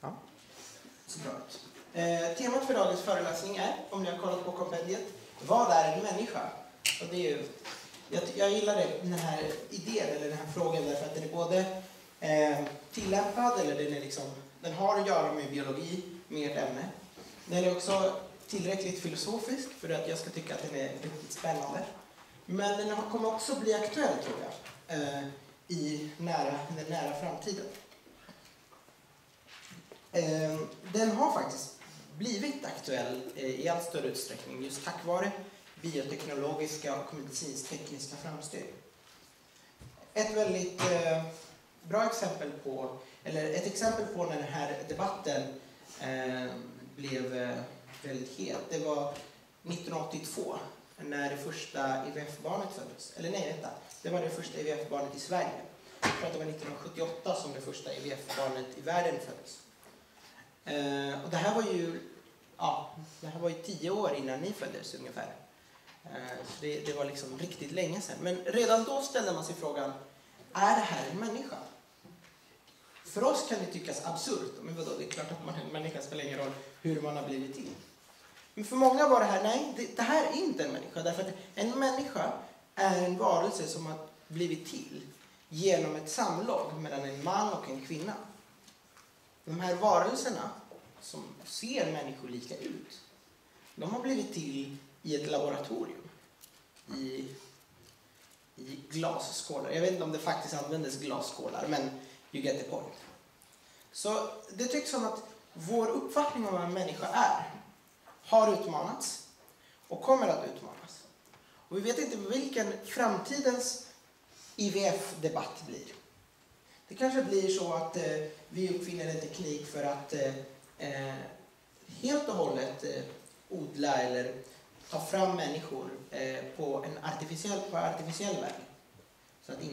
Ja, så bra ut. Temat för dagens föreläsning är, om ni har kollat på kompendiet, vad är en människa? Och det är ju, jag gillar den här idén eller den här frågan därför att den är både tillämpad eller den har att göra med biologi, med ett ämne. Den är också tillräckligt filosofisk för att jag ska tycka att den är riktigt spännande. Men den kommer också bli aktuell, tror jag, i den nära framtiden. Den har faktiskt blivit aktuell i allt större utsträckning just tack vare bioteknologiska och medicinsk-tekniska framsteg. Ett väldigt bra exempel på, eller ett exempel på när den här debatten blev väldigt het, det var 1982 när det första IVF-barnet föddes. Eller nej, det var det första IVF-barnet i Sverige. För att det var 1978 som det första IVF-barnet i världen föddes. Och det här var ju 10 år innan ni föddes ungefär. Så det var liksom riktigt länge sedan. Men redan då ställde man sig frågan, är det här en människa? För oss kan det tyckas absurt. Men vadå, det är klart att en människa spelar ingen roll hur man har blivit till. Men för många var det här, nej, det här är inte en människa. Därför att en människa är en varelse som har blivit till genom ett samlag mellan en man och en kvinna. De här varelserna som ser människolika ut, de har blivit till i ett laboratorium. I glasskålar. Jag vet inte om det faktiskt användes glasskålar, men you get the point. Så det tycks som att vår uppfattning om vad en människa har utmanats och kommer att utmanas. Och vi vet inte vilken framtidens IVF-debatt blir. Det kanske blir så att vi uppfinner en teknik för att helt och hållet odla eller ta fram människor på artificiell väg. Så att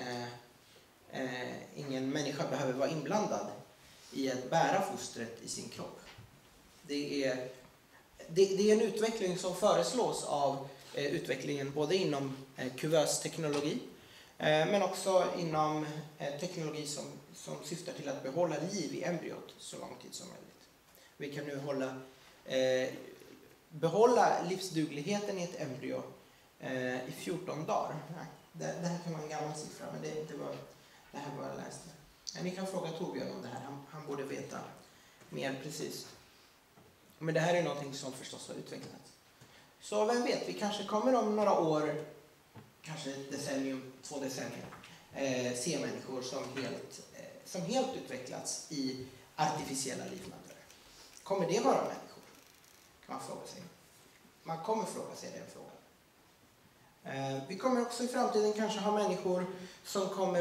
ingen människa behöver vara inblandad i att bära fostret i sin kropp. Det är en utveckling som föreslås av utvecklingen både inom kuvösteknologi men också inom teknologi som syftar till att behålla liv i embryot så lång tid som möjligt. Vi kan nu behålla livsdugligheten i ett embryo i 14 dagar. Det här kan vara en gammal siffra, men det här var jag läste. Ni kan fråga Torbjörn om det här, han borde veta mer precis. Men det här är någonting som förstås har utvecklats. Så vem vet, vi kanske kommer om några år, kanske ett decennium, 2 decennier, se människor som helt utvecklats i artificiella livmödrar. Kommer det vara människor? Kan man fråga sig. Man kommer fråga sig den frågan. Vi kommer också i framtiden kanske ha människor som kommer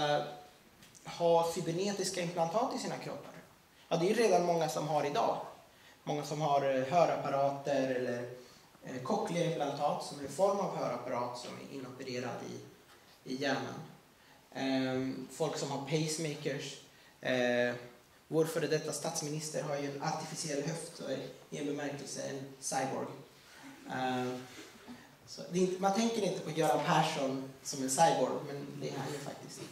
ha cybernetiska implantat i sina kroppar. Ja, det är redan många som har idag. Många som har hörapparater eller cochlea-implantat som är en form av hörapparat som är inopererad i hjärnan. Folk som har pacemakers. Vår före detta statsminister har ju en artificiell höft och är i en bemärkelse en cyborg. Så man tänker inte på Göran Persson som en cyborg, men det är han ju faktiskt.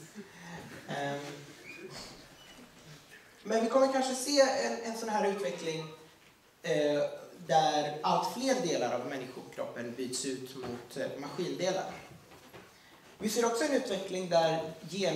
Men vi kommer kanske se en sån här utveckling där allt fler delar av människokroppen byts ut mot maskindelar. Vi ser också en utveckling där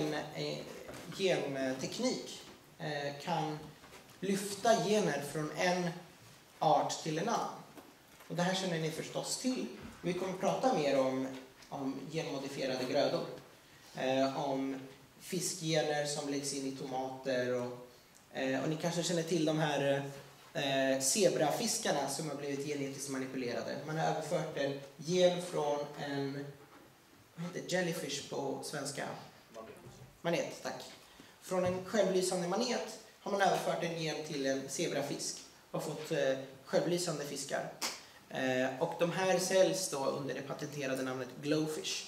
genteknik kan lyfta gener från en art till en annan. Och det här känner ni förstås till. Vi kommer att prata mer om genmodifierade grödor. Om fiskgener som läggs in i tomater. Och ni kanske känner till de här zebrafiskarna som har blivit genetiskt manipulerade. Man har överfört en gen från en jellyfish på svenska. Manet, tack. Från en självlysande manet har man överfört en gen till en zebrafisk och fått självlysande fiskar. Och de här säljs då under det patenterade namnet Glowfish.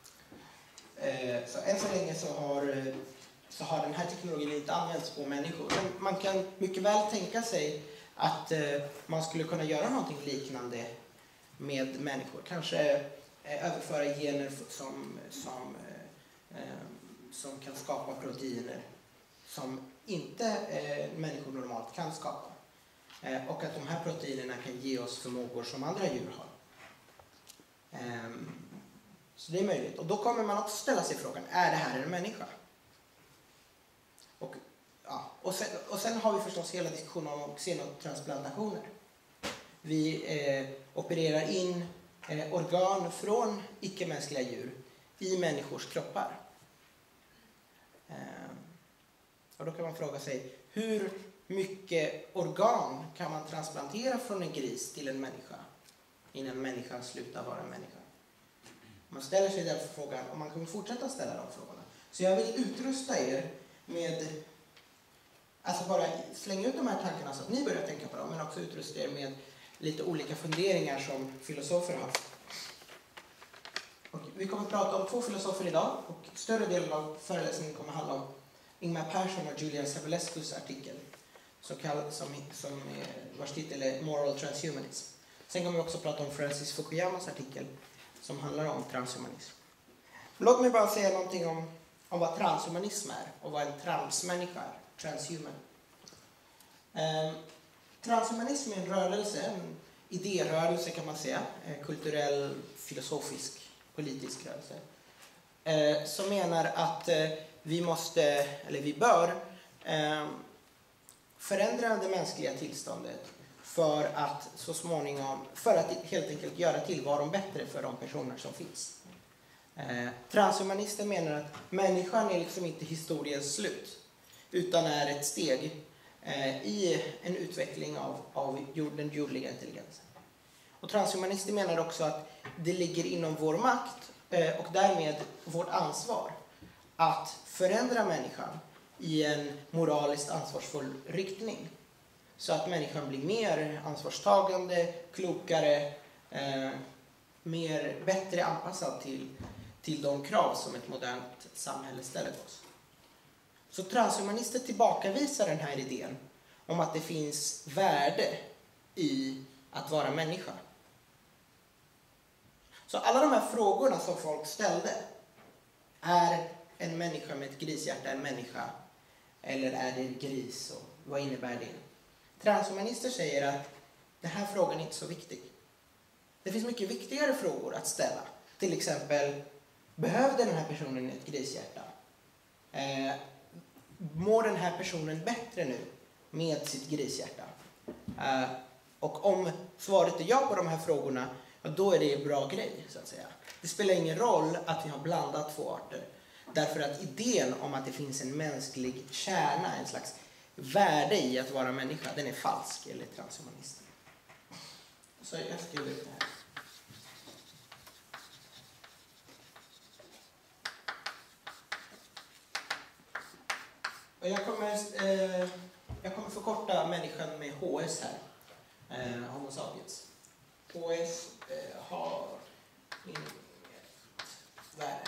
Så än så länge så har den här teknologin inte använts på människor. Men man kan mycket väl tänka sig att man skulle kunna göra någonting liknande med människor. Kanske överföra gener som kan skapa proteiner som inte människor normalt kan skapa. Och att de här proteinerna kan ge oss förmågor som andra djur har. Så det är möjligt. Och då kommer man också ställa sig frågan, är det här en människa? Och sen har vi förstås hela diskussionen om xenotransplantationer. Vi opererar in organ från icke-mänskliga djur i människors kroppar. Och då kan man fråga sig, hur mycket organ kan man transplantera från en gris till en människa innan människan slutar vara en människa? Man ställer sig därför frågan om man kommer fortsätta ställa de frågorna. Så jag vill utrusta er med, alltså bara slänga ut de här tankarna så att ni börjar tänka på dem, men också utrusta er med lite olika funderingar som filosofer har haft. Och vi kommer att prata om 2 filosofer idag, och större delen av föreläsningen kommer att handla om Ingmar Persson och Julian Savulescus artikel vars titel är Moral Transhumanism. Sen kommer vi också prata om Francis Fukuyamas artikel som handlar om transhumanism. Låt mig bara säga någonting om vad transhumanism är och vad en transmänniska är, transhuman. Transhumanism är en rörelse, en idérörelse kan man säga, kulturell, filosofisk, politisk rörelse, som menar att vi bör förändra det mänskliga tillståndet för att så småningom, för att helt enkelt göra tillvaron bättre för de personer som finns. Transhumanister menar att människan är liksom inte historiens slut, utan är ett steg i en utveckling av den jordliga intelligensen. Och transhumanister menar också att det ligger inom vår makt och därmed vårt ansvar att förändra människan i en moraliskt ansvarsfull riktning. Så att människan blir mer ansvarstagande, klokare, bättre anpassad till de krav som ett modernt samhälle ställer på oss. Så transhumanister tillbakavisar den här idén om att det finns värde i att vara människa. Så alla de här frågorna som folk ställde, är en människa med ett grishjärta en människa? Eller är det en gris? Och vad innebär det? Transhumanister säger att den här frågan är inte så viktig. Det finns mycket viktigare frågor att ställa. Till exempel, behövde den här personen ett grishjärta? Mår den här personen bättre nu med sitt grishjärta? Och om svaret är ja på de här frågorna, då är det en bra grej, så att säga. Det spelar ingen roll att vi har blandat 2 arter. Därför att idén om att det finns en mänsklig kärna, en slags värde i att vara människa, den är falsk enligt transhumanister. Så jag skriver ut det här. Och jag kommer förkorta människan med HS här. Homo sapiens. HS har inget värde.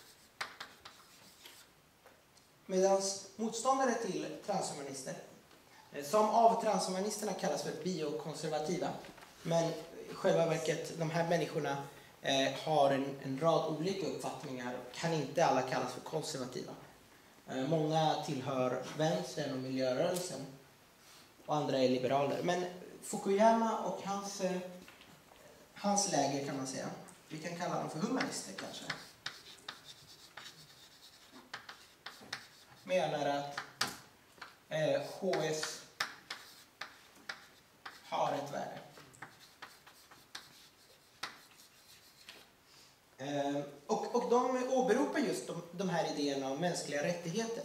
Medan motståndare till transhumanister, som av transhumanisterna kallas för biokonservativa, men i själva verket de här människorna har en rad olika uppfattningar och kan inte alla kallas för konservativa. Många tillhör vänstern och miljörörelsen och andra är liberaler. Men Fukuyama och hans läger kan man säga, vi kan kalla dem för humanister kanske, menar att HS har ett värde. Och de åberopar just de här idéerna om mänskliga rättigheter.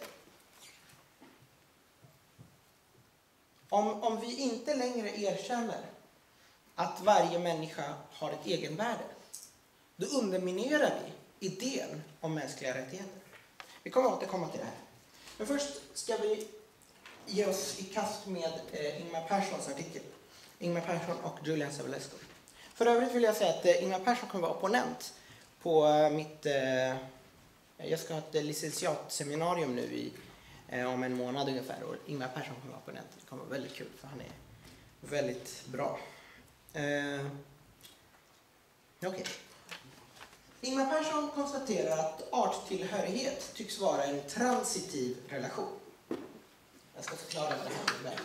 Om vi inte längre erkänner att varje människa har ett egenvärde, då underminerar vi idén om mänskliga rättigheter. Vi kommer återkomma till det här. Men först ska vi ge oss i kast med Ingmar Perssons artikel. Ingmar Persson och Julian Savulescus. För övrigt vill jag säga att Ingmar Persson kommer vara opponent på mitt... jag ska ha ett licentiatseminarium nu om en månad ungefär. Och Ingmar Persson kommer vara opponent. Det kommer vara väldigt kul för han är väldigt bra. Okej. Ingmar Persson konstaterar att arttillhörighet tycks vara en transitiv relation. Jag ska förklara vad det här innebär.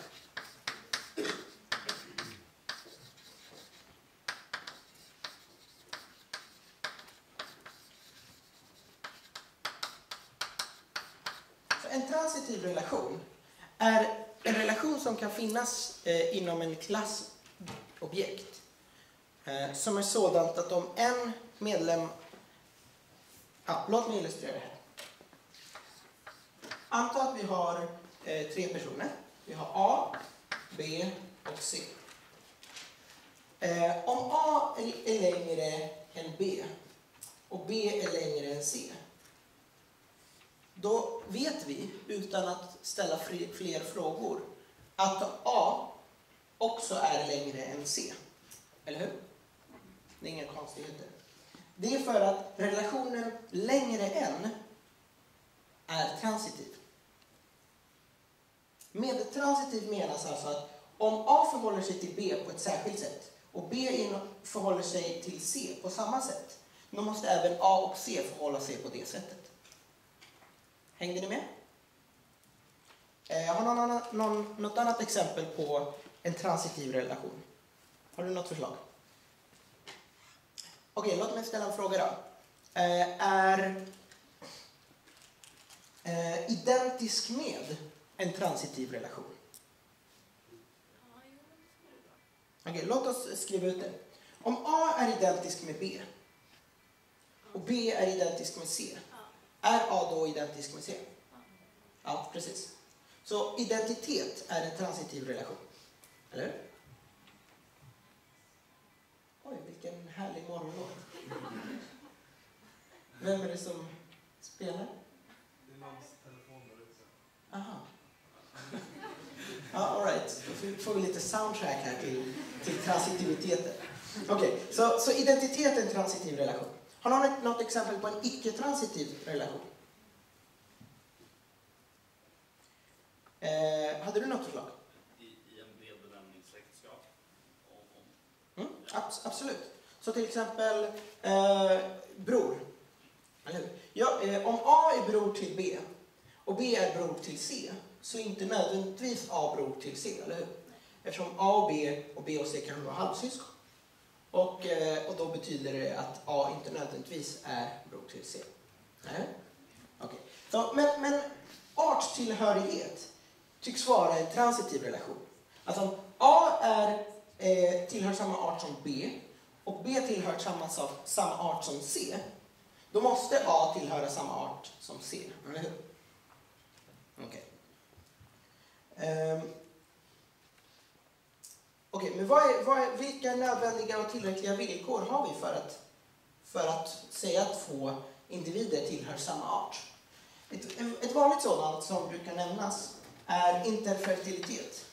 En transitiv relation är en relation som kan finnas inom en klassobjekt som är sådant att om en medlem... Ja, låt mig illustrera det här. Anta att vi har 3 personer. Vi har A, B och C. Om A är längre än B och B är längre än C, då vet vi, utan att ställa fler frågor, att A också är längre än C. Eller hur? Det är inga konstigheter. Det är för att relationen längre än är transitiv. Med transitiv menas alltså att om A förhåller sig till B på ett särskilt sätt och B förhåller sig till C på samma sätt, då måste även A och C förhålla sig på det sättet. Hängde ni med? Jag har något annat exempel på en transitiv relation. Har du något förslag? Okej, låt mig ställa en fråga då. Är identisk med en transitiv relation? Okej, låt oss skriva ut det. Om A är identisk med B och B är identisk med C, är A då identisk med C? Ja, precis. Så identitet är en transitiv relation. Eller hur? Oj, vilken härlig morgonlåt. Vem är det som spelar? Det är mans telefon där ute. Aha. Ja, all right. Då får vi lite soundtrack här till transitiviteten. Okej, så identitet är en transitiv relation. Har någon något exempel på en icke-transitiv relation? Hade du något förslag? I en bred benämning släktskap? Absolut. Så till exempel bror. Eller hur? Ja, om A är bror till B och B är bror till C, så är inte nödvändigtvis A bror till C, eller hur? Eftersom A och B och C kan vara halvsyskon. Och då betyder det att A inte nödvändigtvis är bror till C. Nej? Okej. Så, men artstillhörighet tycks vara en transitiv relation. Alltså om A tillhör samma art som B och B tillhör samma art som C, då måste A tillhöra samma art som C, eller hur? Okej. Okej, men vilka nödvändiga och tillräckliga villkor har vi för att säga att 2 individer tillhör samma art? Ett vanligt sådant som brukar nämnas är interfertilitet.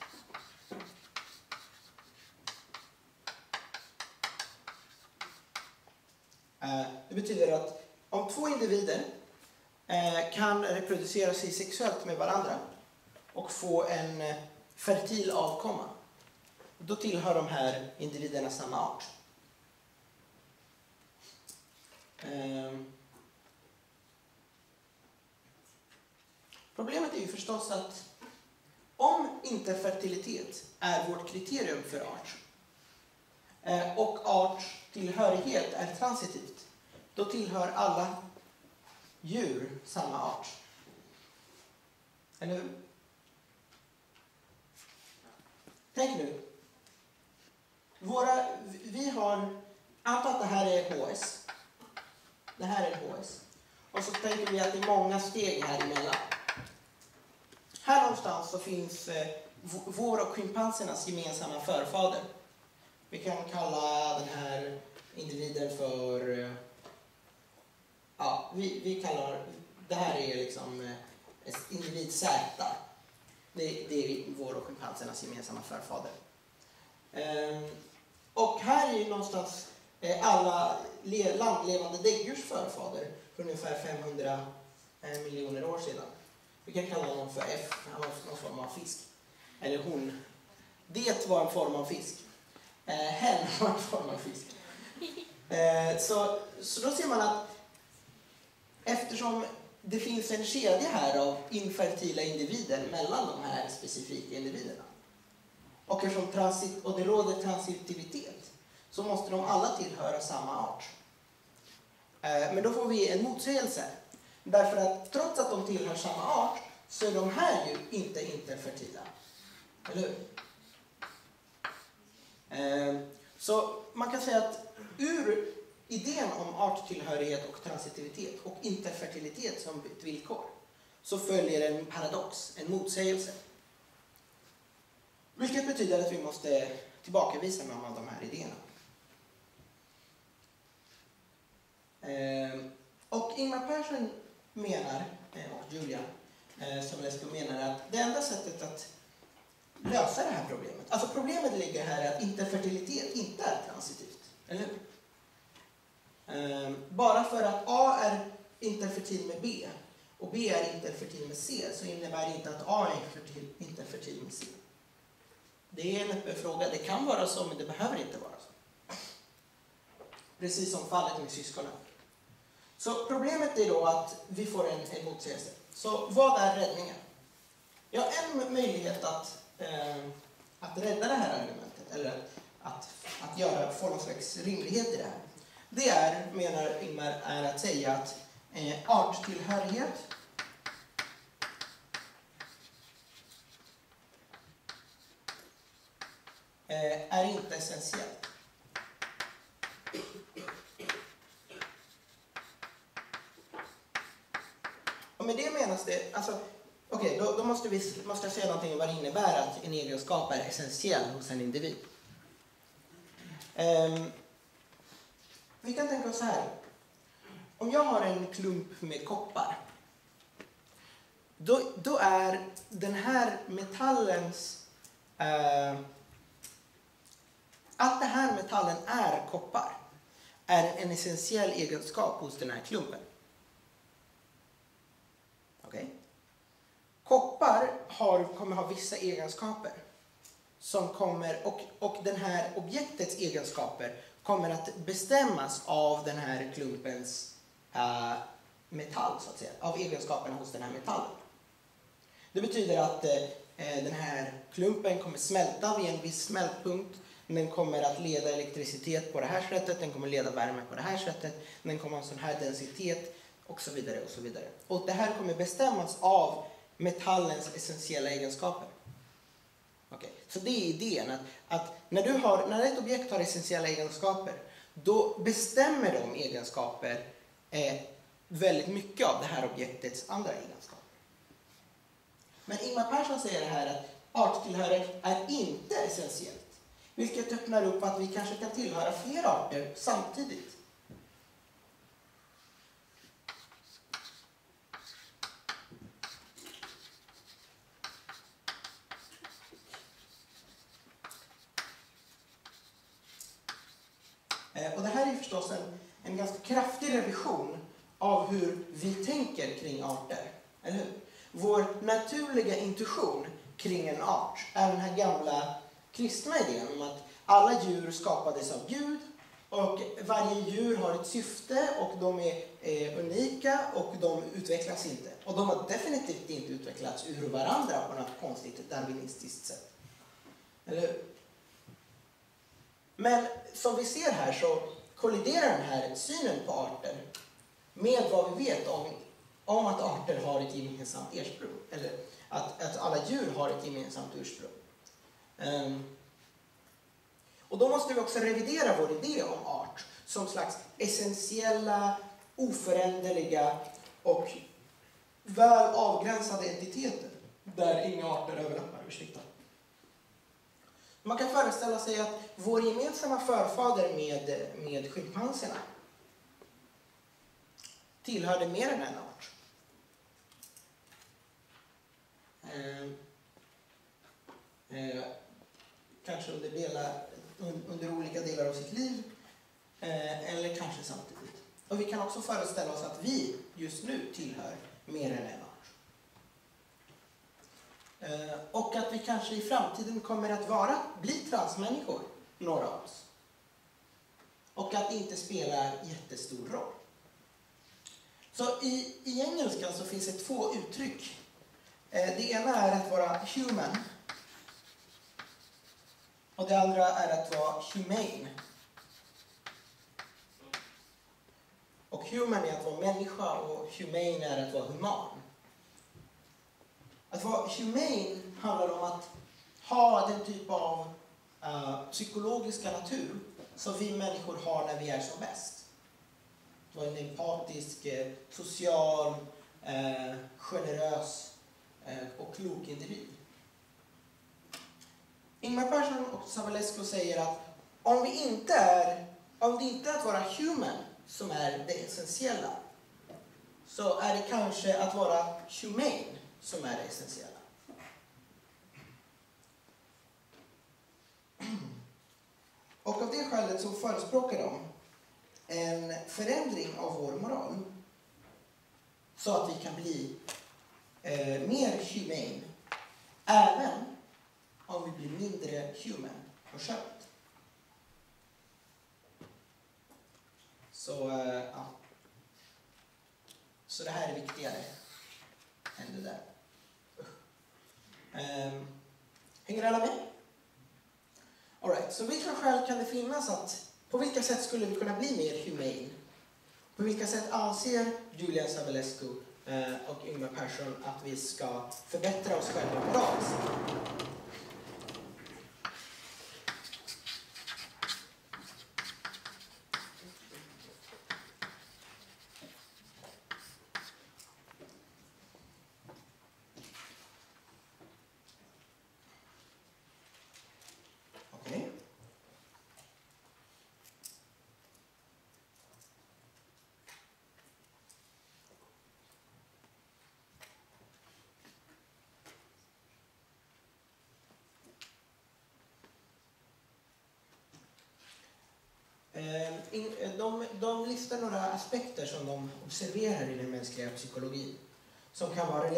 Det betyder att om 2 individer kan reproducera sig sexuellt med varandra och få en fertil avkomma, då tillhör de här individerna samma art. Problemet är ju förstås att om interfertilitet är vårt kriterium för art och arttillhörighet är transitivt, då tillhör alla djur samma art. Eller hur? Tänk nu. Vi har... Anta att det här är HS. Det här är HS. Och så tänker vi att det är många steg här emellan. Här någonstans så finns vår och schimpansernas gemensamma förfader. Vi kan kalla den här individen för... Ja, vi kallar... Det här är liksom individ Z. Det är vår och schimpansernas gemensamma förfader. Och här är ju någonstans alla landlevande däggdjurs förfader för ungefär 500 miljoner år sedan. Vi kan kalla honom för F, han var någon form av fisk. Eller hon. Det var en form av fisk. Hen var en form av fisk. Så då ser man att eftersom det finns en kedja här av infertila individer mellan de här specifika individerna. Och eftersom det råder transitivitet så måste de alla tillhöra samma art. Men då får vi en motsägelse. Därför att trots att de tillhör samma art så är de här ju inte interfertila. Eller hur? Så man kan säga att ur idén om arttillhörighet och transitivitet och interfertilitet som ett villkor så följer en paradox, en motsägelse. Vilket betyder att vi måste tillbakavisa några av de här idéerna. Och Ingmar Persson menar, och Julia som Lesko menar, att det enda sättet att lösa det här problemet, alltså problemet ligger här att interfertilitet inte är transitivt, eller hur? Bara för att A är interfertil med B och B är interfertil med C så innebär det inte att A är interfertil med C. Det är en öppen fråga. Det kan vara så, men det behöver inte vara så. Precis som fallet med syskonen. Så problemet är då att vi får en motsägelse. Så vad är räddningen? Ja, en möjlighet att rädda det här argumentet, eller att få någon slags rimlighet i det här. Det är, menar Ingmar, är att säga att arttillhörighet är inte essentiellt. Och med det menas det, alltså, då måste jag säga någonting om vad det innebär att en egenskap är essentiell hos en individ. Vi kan tänka oss så här. Om jag har en klump med koppar, då är den här metallens... att den här metallen är koppar är en essentiell egenskap hos den här klumpen. Okej? Koppar kommer ha vissa egenskaper som kommer, och den här objektets egenskaper kommer att bestämmas av den här klumpens metall, så att säga, av egenskaperna hos den här metallen. Det betyder att den här klumpen kommer smälta vid en viss smältpunkt. Den kommer att leda elektricitet på det här sättet, den kommer leda värme på det här sättet, den kommer ha en sån här densitet och så vidare och så vidare. Och det här kommer bestämmas av metallens essentiella egenskaper. Okay. Så det är idén att när ett objekt har essentiella egenskaper, då bestämmer de egenskaper väldigt mycket av det här objektets andra egenskaper. Men Ingmar Persson säger det här att arttillhörighet är inte essentiellt. Vilket öppnar upp att vi kanske kan tillhöra fler arter samtidigt. Och det här är förstås en ganska kraftig revision av hur vi tänker kring arter. Eller hur? Vår naturliga intuition kring en art är den här gamla kristna idén om att alla djur skapades av Gud och varje djur har ett syfte och de är unika och de utvecklas inte. Och de har definitivt inte utvecklats ur varandra på något konstigt darwinistiskt sätt. Eller hur? Men som vi ser här så kolliderar den här synen på arter med vad vi vet om att arter har ett gemensamt ursprung. Eller att alla djur har ett gemensamt ursprung. Och då måste vi också revidera vår idé om art som slags essentiella, oföränderliga och väl avgränsade entiteter där inga arter överlappar ursäkta. Man kan föreställa sig att vår gemensamma förfader med schimpanserna tillhörde mer än en art. Kanske under olika delar av sitt liv eller kanske samtidigt. Och vi kan också föreställa oss att vi just nu tillhör mer än en art. Och att vi kanske i framtiden kommer att bli transmänniskor, några av oss. Och att det inte spelar jättestor roll. Så i engelskan så finns det 2 uttryck. Det ena är att vara human. Och det andra är att vara humane. Och human är att vara människa och humane är att vara human. Att vara humane handlar om att ha den typ av psykologiska natur som vi människor har när vi är som bäst. Att vara en empatisk, social, generös och klok individ. Ingmar Persson och Savulescu säger att om det inte är att vara human som är det essentiella, så är det kanske att vara humane som är det essentiella. Och av det skälet så förespråkar de en förändring av vår moral så att vi kan bli mer humane, även om vi blir mindre human på köpet. Så det här är viktigare än det där. Hänger alla med? All right, så vilka skäl kan det finnas att på vilka sätt skulle vi kunna bli mer humane? På vilka sätt anser Julian Savulescu och Ingmar Persson att vi ska förbättra oss själva moraliskt? De listar några aspekter som de observerar i den mänskliga psykologin som kan vara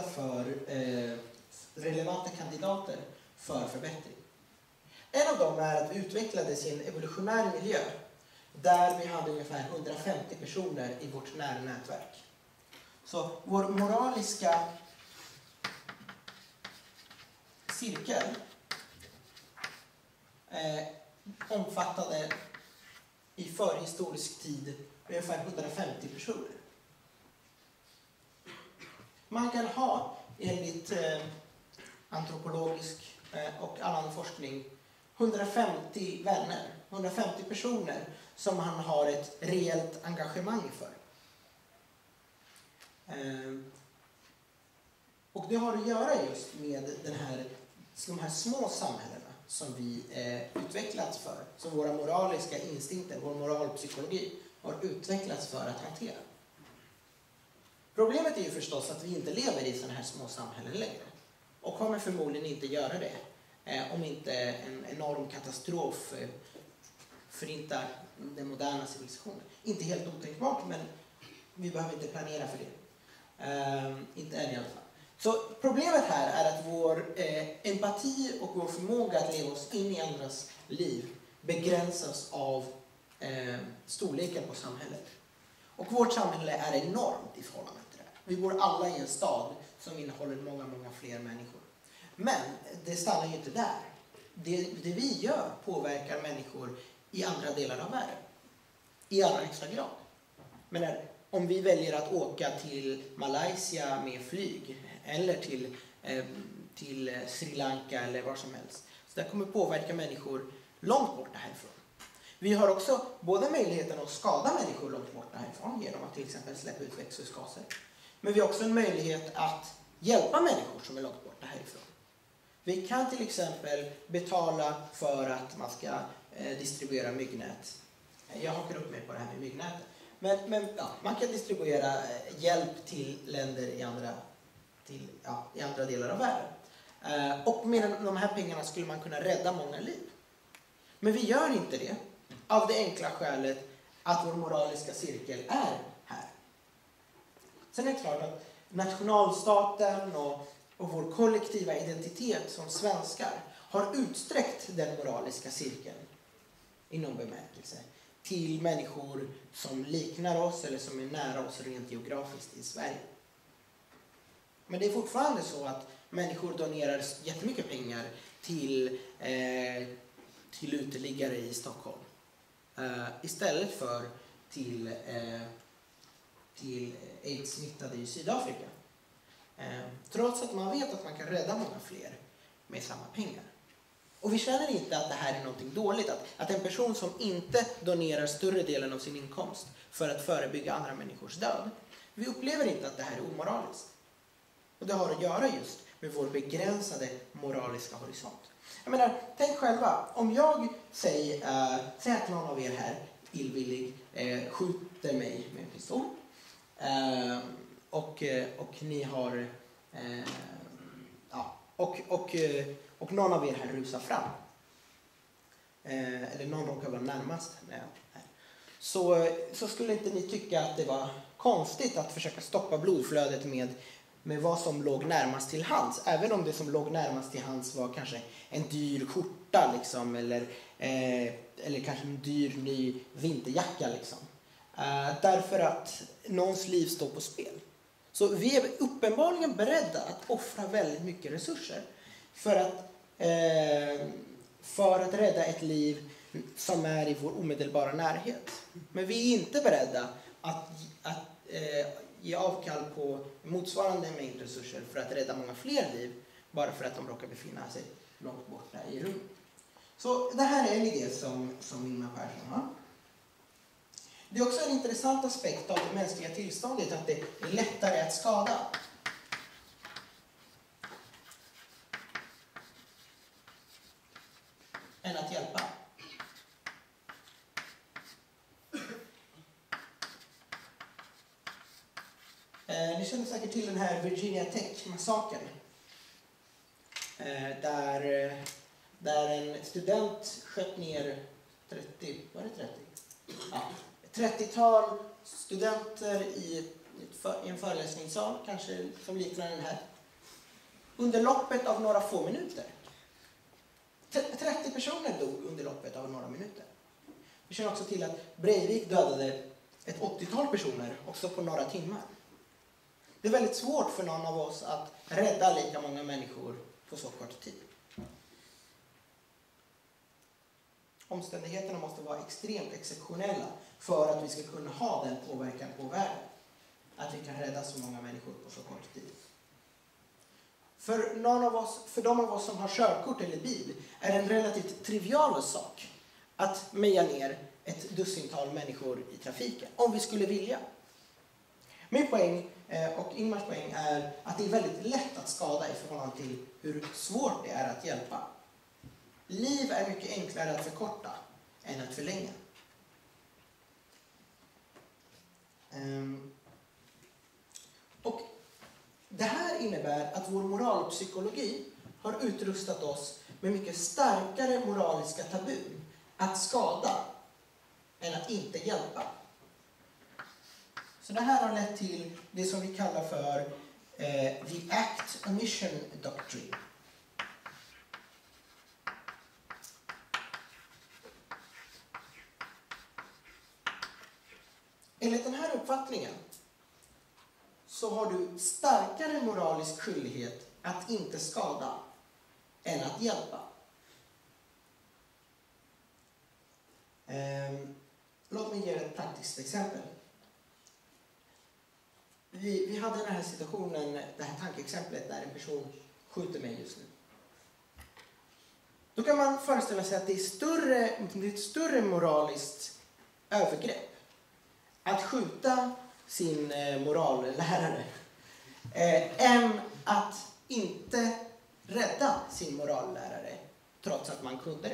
relevanta kandidater för förbättring. En av dem är att vi utvecklades i en evolutionär miljö där vi hade ungefär 150 personer i vårt nära nätverk. Så vår moraliska cirkel omfattade i förhistorisk tid ungefär 150 personer. Man kan ha, enligt antropologisk och annan forskning, 150 vänner, 150 personer som man har ett reellt engagemang för. Och det har att göra just med de här små samhällena som vi utvecklats för, som våra moraliska instinkter, vår moralpsykologi har utvecklats för att hantera. Problemet är ju förstås att vi inte lever i sådana här små samhällen längre och kommer förmodligen inte göra det om inte en enorm katastrof förintar den moderna civilisationen. Inte helt otänkbart, men vi behöver inte planera för det. Inte än i alla fall. Så problemet här är att vår empati och vår förmåga att leva oss in i andras liv begränsas av storleken på samhället. Och vårt samhälle är enormt i förhållande till det. Vi bor alla i en stad som innehåller många, många fler människor. Men det stannar ju inte där. Det vi gör påverkar människor i andra delar av världen. I allra högsta grad. Men om vi väljer att åka till Malaysia med flyg eller till Sri Lanka eller var som helst, så det kommer påverka människor långt borta härifrån. Vi har också både möjligheten att skada människor långt borta härifrån genom att till exempel släppa ut växthusgaser. Men vi har också en möjlighet att hjälpa människor som är långt borta härifrån. Vi kan till exempel betala för att man ska distribuera myggnät. Jag hakar upp mig på det här med myggnätet. Men man kan distribuera hjälp till länder i andra delar av världen. Och med de här pengarna skulle man kunna rädda många liv. Men vi gör inte det av det enkla skälet att vår moraliska cirkel är här. Sen är det klart att nationalstaten och vår kollektiva identitet som svenskar har utsträckt den moraliska cirkeln inom bemärkelse till människor som liknar oss eller som är nära oss rent geografiskt i Sverige. Men det är fortfarande så att människor donerar jättemycket pengar till uteliggare i Stockholm. Istället för till AIDS-smittade i Sydafrika. Trots att man vet att man kan rädda många fler med samma pengar. Och vi känner inte att det här är någonting dåligt. Att en person som inte donerar större delen av sin inkomst för att förebygga andra människors död. Vi upplever inte att det här är omoraliskt. Och det har att göra just med vår begränsade moraliska horisont. Jag menar, tänk själva. Om jag säger att någon av er här illvillig skjuter mig med en pistol. Och ni har och någon av er här rusar fram. Eller någon råkar vara närmast. Så skulle inte ni tycka att det var konstigt att försöka stoppa blodflödet med vad som låg närmast till hands. Även om det som låg närmast till hands var kanske en dyr skjorta liksom, eller kanske en dyr ny vinterjacka. Liksom. Därför att någons liv står på spel. Så vi är uppenbarligen beredda att offra väldigt mycket resurser för att rädda ett liv som är i vår omedelbara närhet. Men vi är inte beredda att ge avkall på motsvarande mängd resurser för att rädda många fler liv bara för att de råkar befinna sig långt borta i rummet. Så det här är en idé som Ingmar Persson har. Det är också en intressant aspekt av det mänskliga tillståndet att det är lättare att skada. Än att hjälpa. Ni känner säkert till den här Virginia Tech-massakern. Där en student sköt ner 30-tal studenter i en föreläsningssal, kanske som liknar den här. Under loppet av några få minuter. 30 personer dog under loppet av några minuter. Vi känner också till att Breivik dödade ett 80-tal personer också på några timmar. Det är väldigt svårt för någon av oss att rädda lika många människor på så kort tid. Omständigheterna måste vara extremt exceptionella för att vi ska kunna ha den påverkan på världen. Att vi kan rädda så många människor på så kort tid. För de av oss som har körkort eller bil är det en relativt trivial sak att meja ner ett dussintal människor i trafiken, om vi skulle vilja. Min poäng och Ingmars poäng är att det är väldigt lätt att skada i förhållande till hur svårt det är att hjälpa. Liv är mycket enklare att förkorta än att förlänga. Och det här innebär att vår moralpsykologi har utrustat oss med mycket starkare moraliska tabun att skada än att inte hjälpa. Så det här har lett till det som vi kallar för the act omission doctrine. Enligt den här uppfattningen så har du starkare moralisk skyldighet att inte skada än att hjälpa. Låt mig ge ett praktiskt exempel. Vi hade den här situationen, det här tankeexemplet där en person skjuter mig just nu. Då kan man föreställa sig att det är ett större moraliskt övergrepp att skjuta sin morallärare än att inte rädda sin morallärare trots att man kunde det.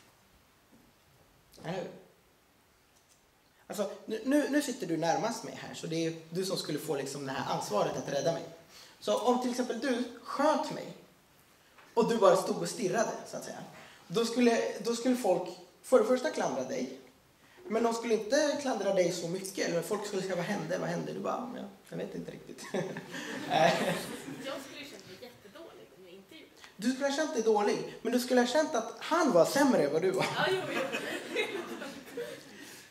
Eller hur? Alltså, nu sitter du närmast mig här, så det är du som skulle få liksom det här ansvaret att rädda mig. Så om till exempel du sköt mig och du bara stod och stirrade, så att säga, då skulle folk för det första klandra dig. Men de skulle inte klandra dig så mycket. Eller folk skulle säga, vad hände? Du bara, ja, jag vet inte riktigt. Jag skulle känt mig jättedålig om jag inte gjorde det. Du skulle ha känt dig dålig. Men du skulle ha känt att han var sämre än vad du var. Ja, jo.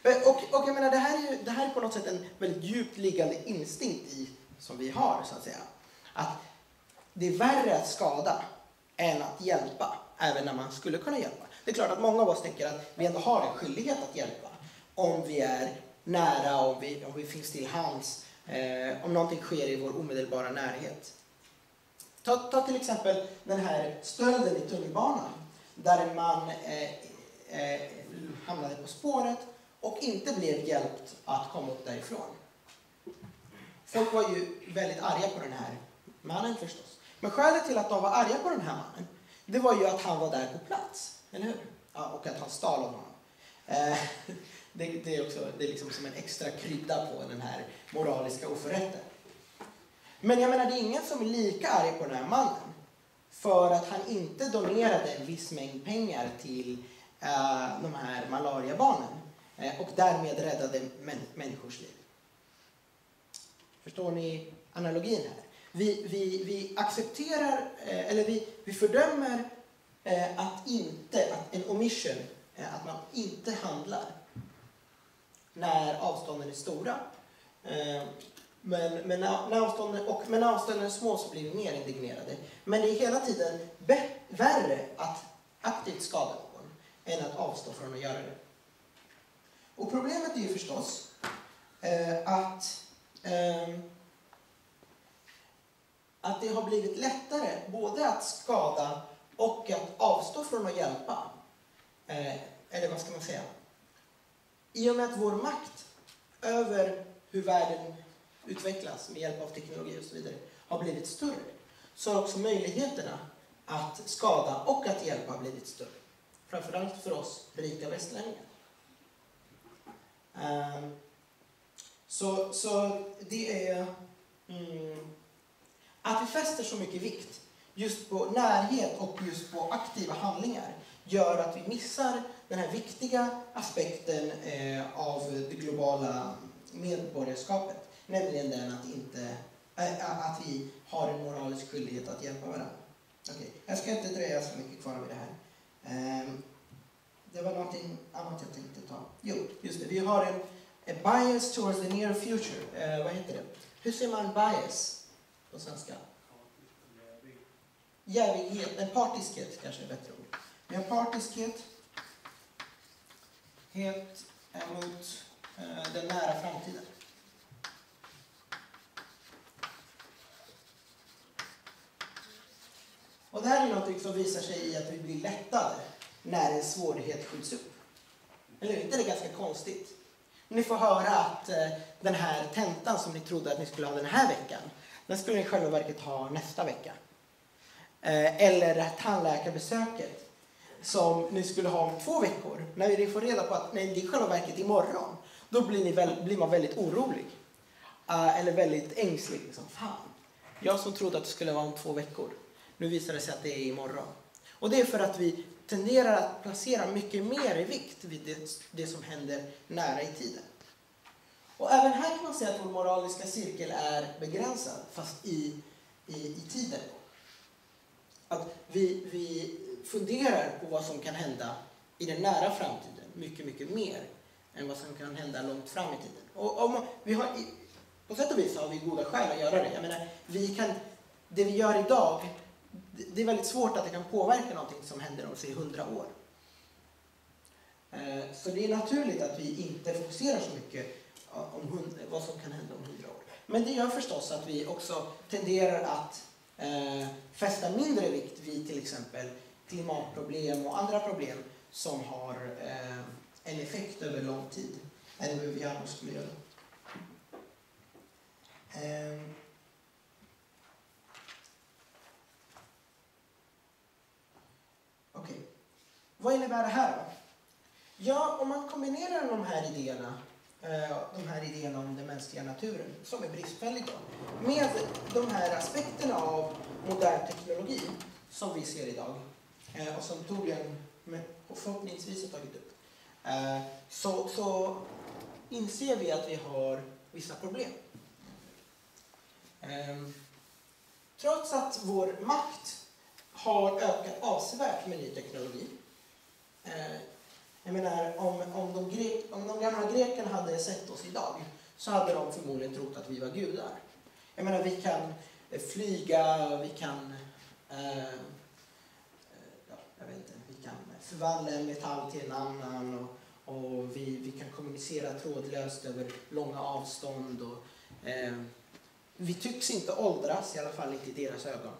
Och jag menar, det här är på något sätt en väldigt djupt liggande instinkt som vi har, så att säga. Att det är värre att skada än att hjälpa, även när man skulle kunna hjälpa. Det är klart att många av oss tänker att vi ändå har en skyldighet att hjälpa. Om vi är nära, om vi finns till hands, om någonting sker i vår omedelbara närhet. Ta till exempel den här stölden i tunnelbanan, där en man hamnade på spåret och inte blev hjälpt att komma upp därifrån. Folk var ju väldigt arga på den här mannen förstås. Men skälet till att de var arga på den här mannen, det var ju att han var där på plats, eller hur? Ja, och att han stal av honom. Det är liksom som en extra krydda på den här moraliska oförrätten. Men jag menar, det är ingen som är lika arg på den här mannen för att han inte donerade en viss mängd pengar till de här malariabarnen och därmed räddade människors liv. Förstår ni analogin här? Vi accepterar, eller vi fördömer att en omission, att man inte handlar när avstånden är stora. Men när avstånden är små så blir vi mer indignerade. Men det är hela tiden värre att aktivt skada någon än att avstå från att göra det. Och problemet är ju förstås att det har blivit lättare både att skada och att avstå från att hjälpa. Eller vad ska man säga? I och med att vår makt över hur världen utvecklas med hjälp av teknologi och så vidare har blivit större, så har också möjligheterna att skada och att hjälpa blivit större. Framförallt för oss rika västlänningar. Så det är att vi fäster så mycket vikt just på närhet och just på aktiva handlingar gör att vi missar den här viktiga aspekten av det globala medborgarskapet. Nämligen den att vi har en moralisk skyldighet att hjälpa varandra. Okej, jag ska inte dröja så mycket kvar med det här. Det var någonting annat jag tänkte ta. Jo, just det. Vi har en bias towards the near future. Vad heter det? Hur ser man bias på svenska? Jävighet. En partiskhet kanske är bättre ord. Vi har partiskhet mot den nära framtiden. Och det här är något som visar sig i att vi blir lättade när en svårighet skjuts upp. Eller inte det är ganska konstigt? Ni får höra att den här tentan som ni trodde att ni skulle ha den här veckan, den skulle ni i själva verket ha nästa vecka. Eller tandläkarbesöket som ni skulle ha om 2 veckor. När ni får reda på att nej, det är i själva verket imorgon, då blir man väldigt orolig. Eller väldigt ängslig. Liksom. Fan, jag som trodde att det skulle vara om 2 veckor. Nu visar det sig att det är imorgon. Och det är för att vi tenderar att placera mycket mer i vikt vid det som händer nära i tiden. Och även här kan man säga att vår moraliska cirkel är begränsad, fast i tiden. Att vi funderar på vad som kan hända i den nära framtiden mycket, mycket mer än vad som kan hända långt fram i tiden. Och på sätt och vis har vi goda skäl att göra det. Jag menar, det vi gör idag, det är väldigt svårt att det kan påverka någonting som händer om 100 år. Så det är naturligt att vi inte fokuserar så mycket om vad som kan hända om 100 år. Men det gör förstås att vi också tenderar att fästa mindre vikt vid till exempel klimatproblem och andra problem som har en effekt över lång tid än vad vi annars skulle göra. Okej. Vad innebär det här då? Ja, om man kombinerar de här idéerna om den mänskliga naturen, som är bristfällig då, med de här aspekterna av modern teknologi som vi ser idag, och som Torbjörn förhoppningsvis har tagit upp, så inser vi att vi har vissa problem. Trots att vår makt har ökat avsevärt med ny teknologi, Jag menar, om de gamla grekerna hade sett oss idag så hade de förmodligen trott att vi var gudar. Jag menar, vi kan flyga, vi kan vi kan förvandla en metall till en annan och vi kan kommunicera trådlöst över långa avstånd. Och, vi tycks inte åldras, i alla fall inte i deras ögon.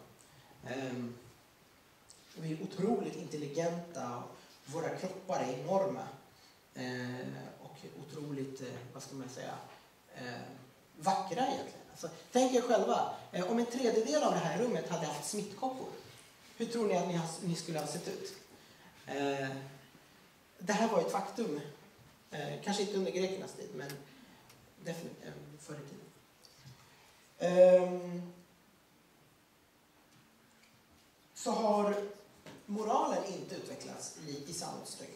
Vi är otroligt intelligenta och våra kroppar är enorma. Och otroligt, vackra egentligen. Alltså, tänk er själva, om en tredjedel av det här rummet hade haft smittkoppor, hur tror ni att ni skulle ha sett ut? Det här var ett faktum. Kanske inte under grekernas tid, men definitivt förr i tiden. Så har moralen inte utvecklats i samma utsträckning.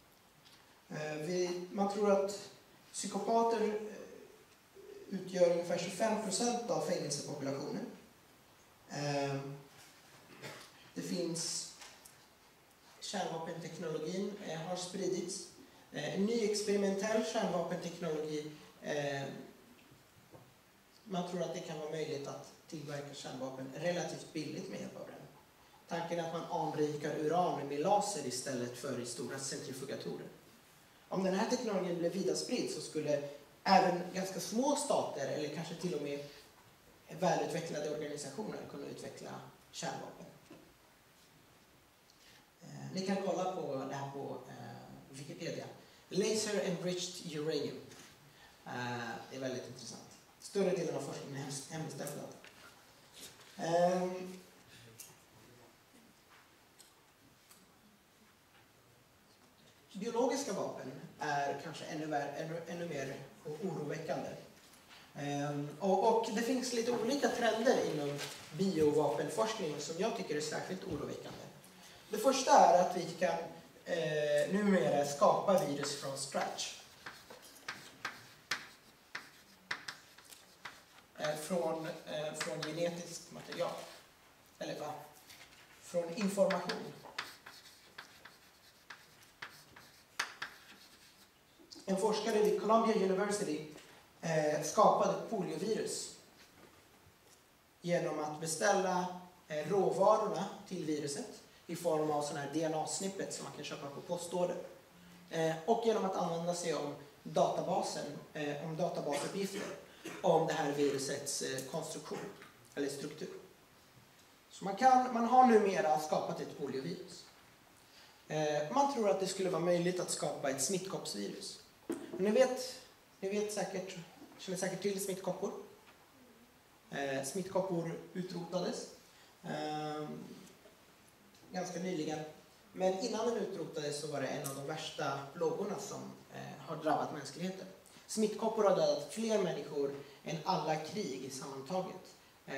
Man tror att psykopater utgör ungefär 25% av fängelsepopulationen. Det finns kärnvapenteknologin har spridits. En ny experimentell kärnvapenteknologi. Man tror att det kan vara möjligt att tillverka kärnvapen relativt billigt med hjälp av den. Tanken är att man anrikar uran med laser istället för i stora centrifugatorer. Om den här teknologin blev vida spridd så skulle även ganska små stater eller kanske till och med välutvecklade organisationer kunna utveckla kärnvapen. Ni kan kolla på det här på Wikipedia. Laser enriched uranium. Det är väldigt intressant. Större delen av forskningen är hemligstämplad. Biologiska vapen är kanske ännu mer oroväckande. Och det finns lite olika trender inom biovapenforskning som jag tycker är särskilt oroväckande. Det första är att vi kan numera skapa virus från scratch. Från genetiskt material. Eller vad? Från information. En forskare vid Columbia University skapade ett poliovirus genom att beställa råvarorna till viruset i form av sådana här DNA-snippet som man kan köpa på postorder. Och genom att använda sig av databasuppgifter om det här virusets konstruktion eller struktur. Så man har numera skapat ett poliovirus. Man tror att det skulle vara möjligt att skapa ett smittkoppsvirus. Ni känner säkert till smittkoppor. Smittkoppor utrotades ganska nyligen. Men innan den utrotades så var det en av de värsta plågorna som har drabbat mänskligheten. Smittkoppor har dödat fler människor än alla krig sammantaget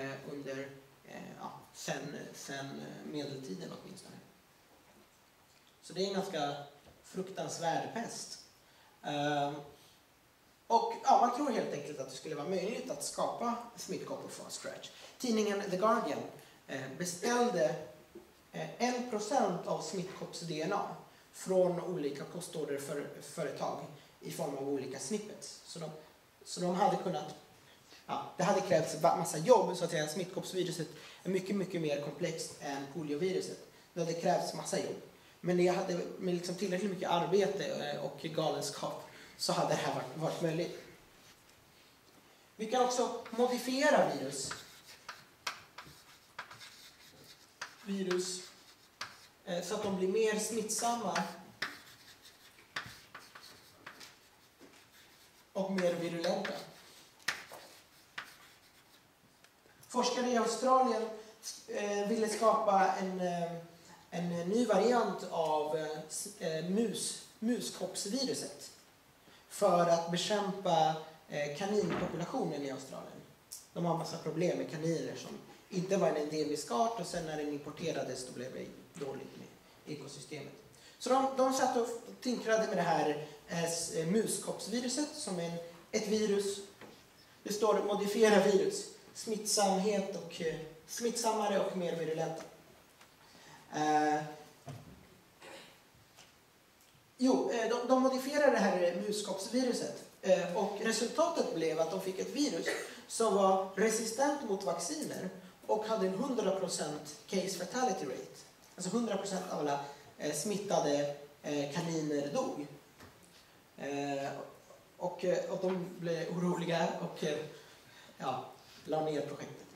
sen medeltiden åtminstone. Så det är en ganska fruktansvärd pest. Man tror helt enkelt att det skulle vara möjligt att skapa smittkoppor från scratch. Tidningen The Guardian beställde 1% av smittkoppsDNA från olika postorderföretag i form av olika snippets. Så de hade kunnat... det hade krävts massa jobb så att säga. Smittkoppsviruset är mycket, mycket mer komplext än polioviruset. Det hade krävts massa jobb. Men det hade med liksom tillräckligt mycket arbete och galenskap så hade det här varit möjligt. Vi kan också modifiera virus så att de blir mer smittsamma och mer virulenta. Forskare i Australien ville skapa en ny variant av muskoppsviruset för att bekämpa kaninpopulationen i Australien. De har en massa problem med kaniner som inte var en endemisk art och sen när den importerades då blev det dåligt med ekosystemet. Så de satt och tinkrade med det här muskoppsviruset som är ett virus. Det står modifiera virus, smittsammare och mer virulenta. De modifierade det här muskoppsviruset och resultatet blev att de fick ett virus som var resistent mot vacciner och hade en 100% case fatality rate. Alltså 100% av alla smittade kaniner dog. Och de blev oroliga och la ner projektet.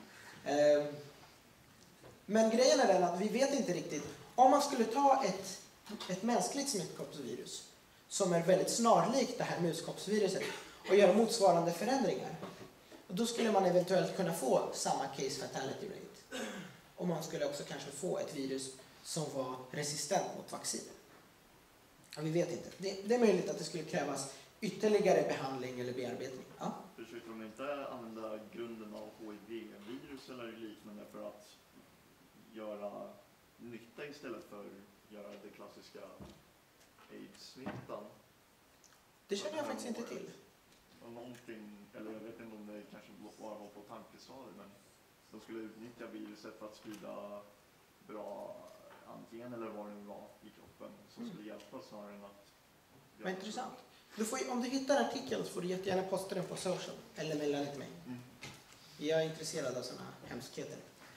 Men grejen är den att vi vet inte riktigt. Om man skulle ta ett mänskligt smittkoppsvirus som är väldigt snarlikt det här muskoppsviruset och göra motsvarande förändringar, då skulle man eventuellt kunna få samma case fatality rate. Och man skulle också kanske få ett virus som var resistent mot vaccin. Ja, vi vet inte. Det är möjligt att det skulle krävas ytterligare behandling eller bearbetning. Ja. Försöker de inte använda grunden av HIV-virus eller liknande för att göra nytta istället för att göra det klassiska AIDS-smittan? Det känner jag faktiskt inte till. Någonting, eller jag vet inte om det kanske bara var på tankestadiet, men de skulle utnyttja viruset för att sprida bra antigen eller vad det nu var i kroppen som skulle hjälpa snarare än att... Vad intressant. Om du hittar artikeln så får du jättegärna posta den på social eller mejla den till mig. Jag är intresserad av sådana hemskheter.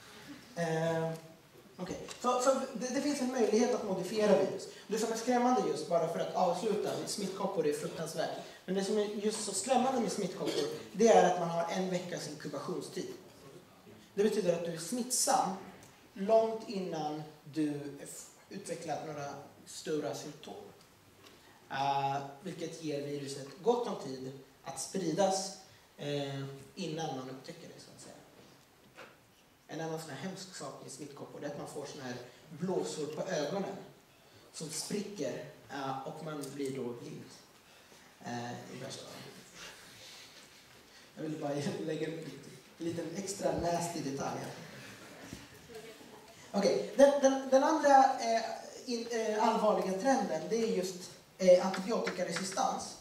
Okej. Så det finns en möjlighet att modifiera virus. Det som är skrämmande just, bara för att avsluta, smittkoppor är fruktansvärt. Men det som är just så skrämmande med smittkoppor, det är att man har 1 veckas inkubationstid. Det betyder att du är smittsam långt innan du utvecklat några stora symptom. Vilket ger viruset gott om tid att spridas innan man upptäcker det, så att säga. En annan sån här hemsk sak i smittkoppor är att man får såna här blåsor på ögonen som spricker och man blir då blind. I värsta fall. Jag vill bara lägga en liten extra nasty detalj här. Okej, den andra allvarliga trenden, det är just antibiotikaresistans.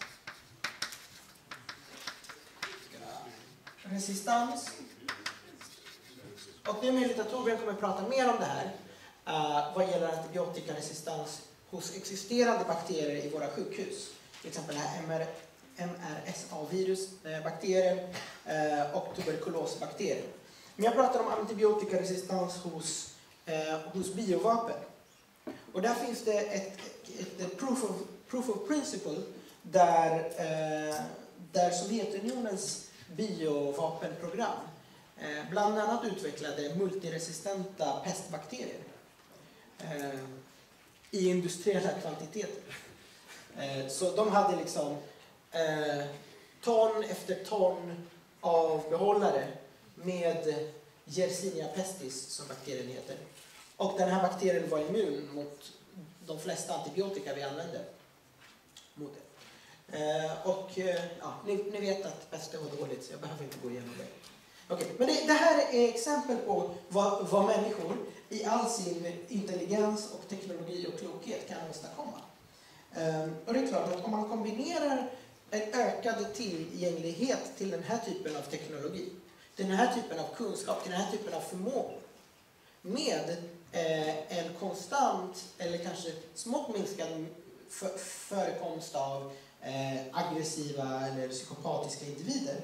Resistans. Och det är möjligt att Torbjörn kommer att prata mer om det här vad gäller antibiotikaresistans hos existerande bakterier i våra sjukhus. Till exempel det här MRSA-virusbakterien och tuberkulosbakterien. Men jag pratar om antibiotikaresistans hos biovapen. Och där finns det ett proof of principle där Sovjetunionens biovapenprogram bland annat utvecklade multiresistenta pestbakterier i industriella kvantiteter. Så de hade liksom ton efter ton av behållare med Yersinia pestis, som bakterien heter. Och den här bakterien var immun mot de flesta antibiotika vi använder mot det. Ni vet att pest var dåligt, så jag behöver inte gå igenom det. Okay. Men det här är exempel på vad människor i all sin intelligens och teknologi och klokhet kan åstadkomma. Och det är klart att om man kombinerar en ökad tillgänglighet till den här typen av teknologi, till den här typen av kunskap, till den här typen av förmågor, med en konstant eller kanske smått minskad förekomst av aggressiva eller psykopatiska individer,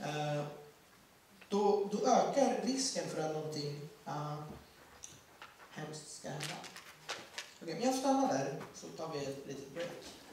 då ökar risken för att någonting hemskt ska hända. Okej, men jag stannar där så tar vi ett litet break.